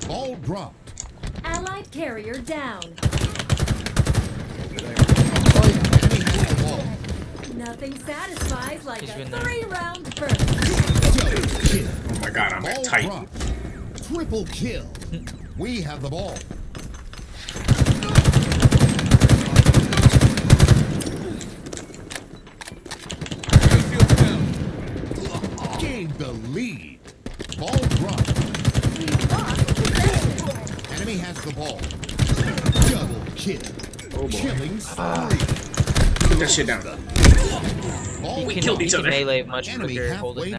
Ball dropped. Allied carrier down. Enemy has the ball. Nothing satisfies like He's a been there. 3-round burst. Double kill. Oh my god, I'm at Ball Titan. dropped. Triple kill. We have the ball. Gained the lead. Ball dropped. We lost possession. Enemy has the ball. Double kill. Oh boy. Killing spree. Put that shit down. Ball You We can, killed you each can other. melee much Enemy quicker holding halfway